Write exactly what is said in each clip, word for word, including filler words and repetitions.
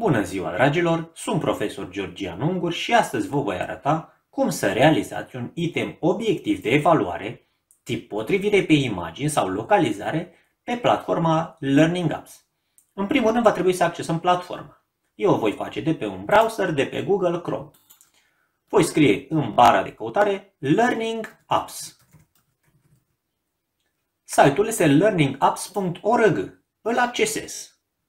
Bună ziua, dragilor! Sunt profesor Georgian Ungur și astăzi vă voi arăta cum să realizați un item obiectiv de evaluare tip potrivire pe imagini sau localizare pe platforma Learning Apps. În primul rând va trebui să accesăm platforma. Eu o voi face de pe un browser, de pe Google Chrome. Voi scrie în bara de căutare Learning Apps. Site-ul este learning apps punct org. Îl accesez.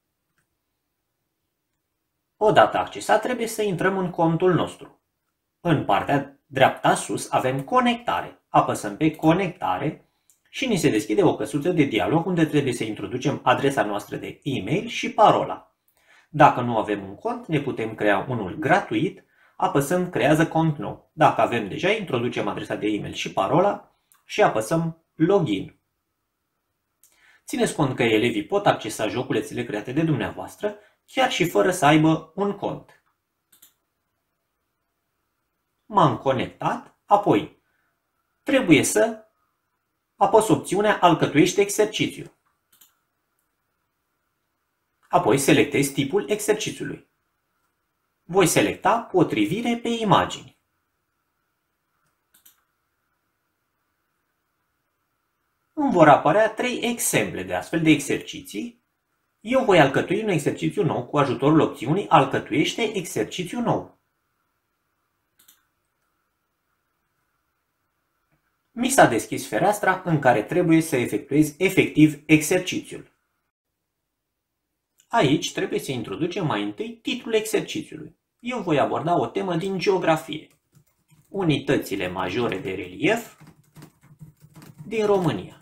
Odată accesat, trebuie să intrăm în contul nostru. În partea dreapta sus avem conectare. Apăsăm pe conectare și ni se deschide o căsuță de dialog unde trebuie să introducem adresa noastră de e-mail și parola. Dacă nu avem un cont, ne putem crea unul gratuit, apăsăm creează cont nou. Dacă avem deja, introducem adresa de e-mail și parola și apăsăm login. Țineți cont că elevii pot accesa joculețele create de dumneavoastră chiar și fără să aibă un cont. M-am conectat, apoi trebuie să apăs opțiunea Alcătuiește exercițiu. Apoi selectez tipul exercițiului. Voi selecta Potrivire pe imagini. Îmi vor apărea trei exemple de astfel de exerciții. Eu voi alcătui un exercițiu nou cu ajutorul opțiunii Alcătuiește exercițiu nou. Mi s-a deschis fereastra în care trebuie să efectuez efectiv exercițiul. Aici trebuie să introducem mai întâi titlul exercițiului. Eu voi aborda o temă din geografie. Unitățile majore de relief din România.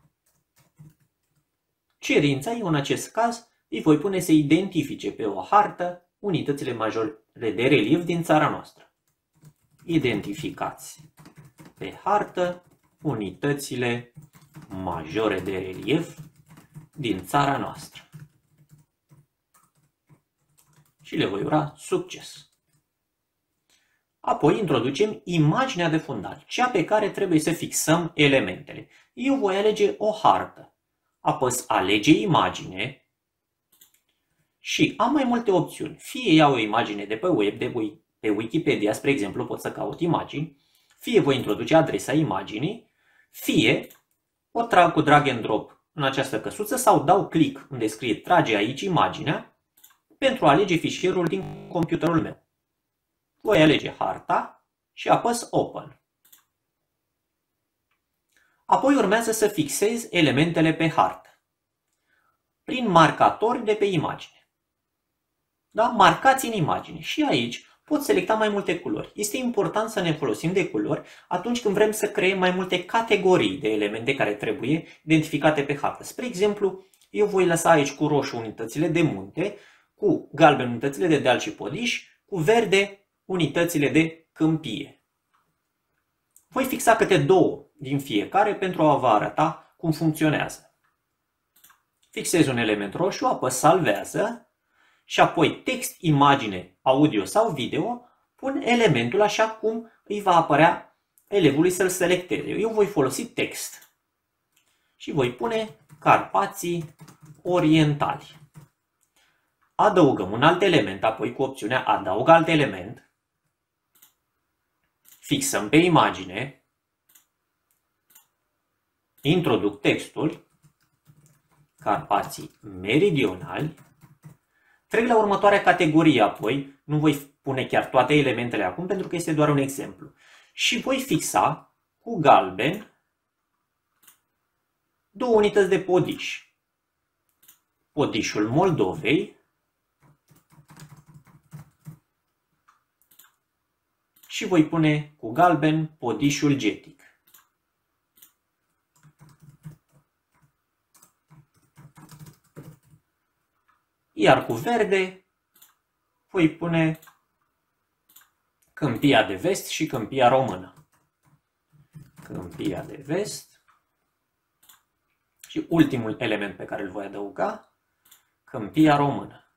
Cerința eu în acest caz îi voi pune să identifice pe o hartă unitățile majore de relief din țara noastră. Identificați pe hartă unitățile majore de relief din țara noastră. Și le voi ura succes. Apoi introducem imaginea de fundal, cea pe care trebuie să fixăm elementele. Eu voi alege o hartă. Apăs Alege imagine și am mai multe opțiuni. Fie iau o imagine de pe web, de pe Wikipedia, spre exemplu, pot să caut imagini, fie voi introduce adresa imaginii, fie o trag cu drag and drop în această căsuță sau dau click unde scrie Trage aici imaginea pentru a alege fișierul din computerul meu. Voi alege harta și apăs Open. Apoi urmează să fixez elementele pe hartă prin marcatori de pe imagine. Da? Marcați în imagine și aici pot selecta mai multe culori. Este important să ne folosim de culori atunci când vrem să creăm mai multe categorii de elemente care trebuie identificate pe hartă. Spre exemplu, eu voi lăsa aici cu roșu unitățile de munte, cu galben unitățile de deal și podiș, cu verde unitățile de câmpie. Voi fixa câte două din fiecare pentru a vă arăta cum funcționează. Fixez un element roșu, apăs Salvează și apoi text, imagine, audio sau video, pun elementul așa cum îi va apărea elevului să-l selecteze. Eu voi folosi text și voi pune Carpații Orientali. Adăugăm un alt element, apoi cu opțiunea Adaug alt element. Fixăm pe imagine. Introduc textul, Carpații Meridionali, trec la următoarea categorie apoi, nu voi pune chiar toate elementele acum pentru că este doar un exemplu, și voi fixa cu galben două unități de podiș. Podișul Moldovei și voi pune cu galben podișul Getic. Iar cu verde voi pune Câmpia de Vest și Câmpia Română. Câmpia de Vest. Și ultimul element pe care îl voi adăuga, Câmpia Română.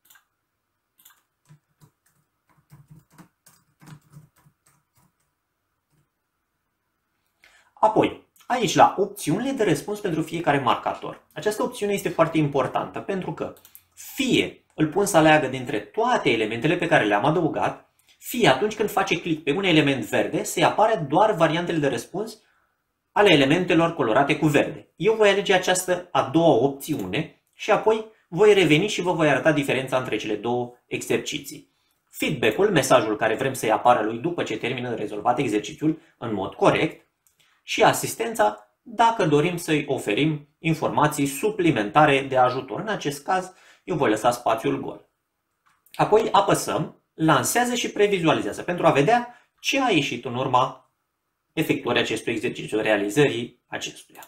Apoi, aici la opțiunile de răspuns pentru fiecare marcator. Această opțiune este foarte importantă pentru că fie îl pun să aleagă dintre toate elementele pe care le-am adăugat, fie atunci când face click pe un element verde, să-i apare doar variantele de răspuns ale elementelor colorate cu verde. Eu voi alege această a doua opțiune și apoi voi reveni și vă voi arăta diferența între cele două exerciții. Feedback-ul, mesajul care vrem să-i apară lui după ce termină rezolvat exercițiul în mod corect, și asistența, dacă dorim să-i oferim informații suplimentare de ajutor. În acest caz, eu voi lăsa spațiul gol. Apoi apăsăm, lansează și previzualizează pentru a vedea ce a ieșit în urma efectuării acestui exercițiu, realizării acestuia.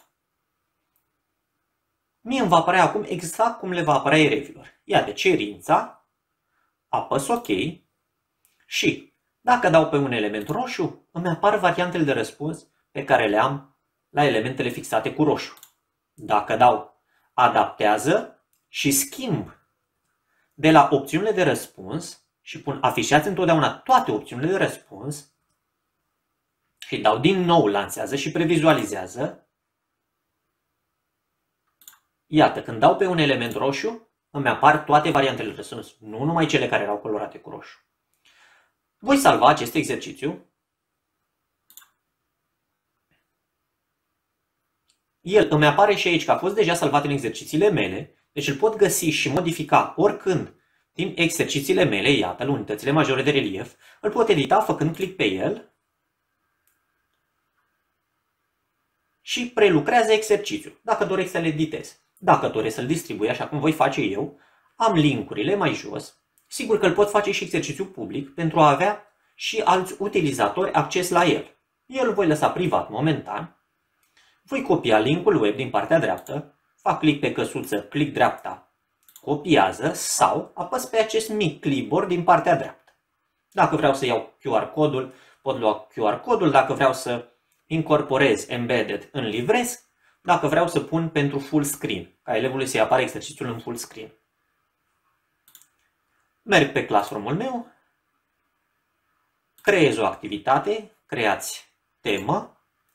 Mie îmi va apărea acum exact cum le va apărea elevilor. Iată cerința, apăs OK și dacă dau pe un element roșu, îmi apar variantele de răspuns pe care le am la elementele fixate cu roșu. Dacă dau adaptează și schimb de la opțiunile de răspuns și pun afișați întotdeauna toate opțiunile de răspuns și dau din nou lansează și previzualizează, iată, când dau pe un element roșu, îmi apar toate variantele de răspuns, nu numai cele care erau colorate cu roșu. Voi salva acest exercițiu. El îmi apare și aici că a fost deja salvat în exercițiile mele, deci îl pot găsi și modifica oricând din exercițiile mele, iată, la unitățile majore de relief, îl pot edita făcând click pe el și prelucrează exercițiul, dacă doresc să-l editez. Dacă doresc să-l distribui așa cum voi face eu, am linkurile mai jos. Sigur că îl pot face și exercițiu public pentru a avea și alți utilizatori acces la el. Eu îl voi lăsa privat momentan. Voi copia linkul web din partea dreaptă, fac click pe căsuță, click dreapta, copiază sau apăs pe acest mic clipboard din partea dreaptă. Dacă vreau să iau Q R codul, pot lua Q R codul, dacă vreau să incorporez embedded în livresc, dacă vreau să pun pentru full screen, ca elevului să-i apară exercițiul în full screen. Merg pe Classroom-ul meu, creez o activitate, creați temă,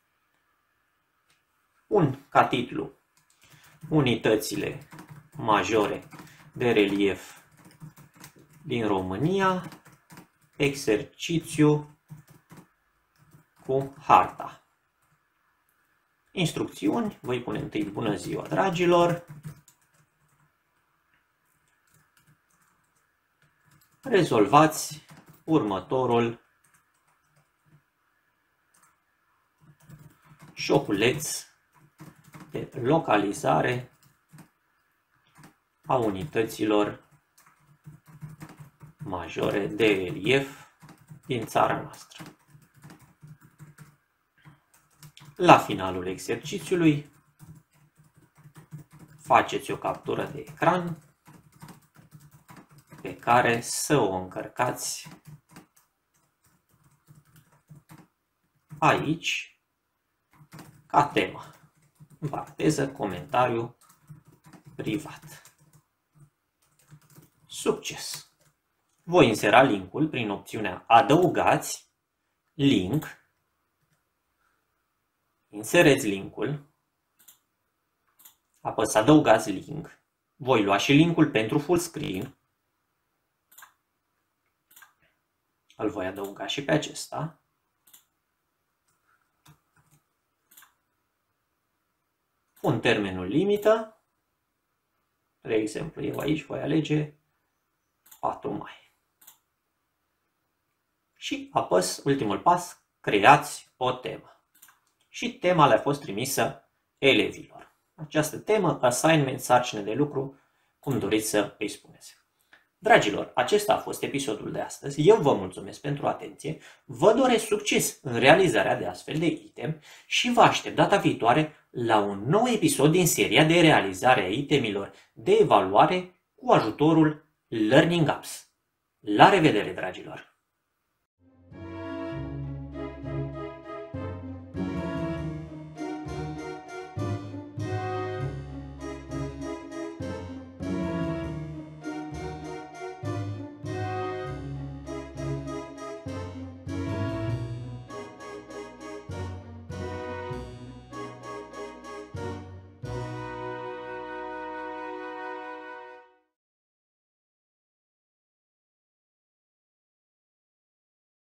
pun ca titlu Unitățile majore de relief din România, exercițiu cu harta. Instrucțiuni, voi pune întâi bună ziua dragilor, rezolvați următorul șoculeț de localizare a unităților majore de relief din țara noastră. La finalul exercițiului faceți o captură de ecran pe care să o încărcați aici ca temă. În paranteză, comentariu privat. Succes! Voi insera linkul prin opțiunea Adăugați, link, insereți linkul, apăs Adăugați link, voi lua și linkul pentru full screen, îl voi adăuga și pe acesta. Pun termenul limită, de exemplu, eu aici voi alege patru mai. Și apăs ultimul pas, creați o temă. Și tema le-a fost trimisă elevilor. Această temă, assignment, sarcină de lucru, cum doriți să îi spuneți. Dragilor, acesta a fost episodul de astăzi. Eu vă mulțumesc pentru atenție, vă doresc succes în realizarea de astfel de item și vă aștept data viitoare la un nou episod din seria de realizare a itemilor de evaluare cu ajutorul Learning Apps. La revedere, dragilor!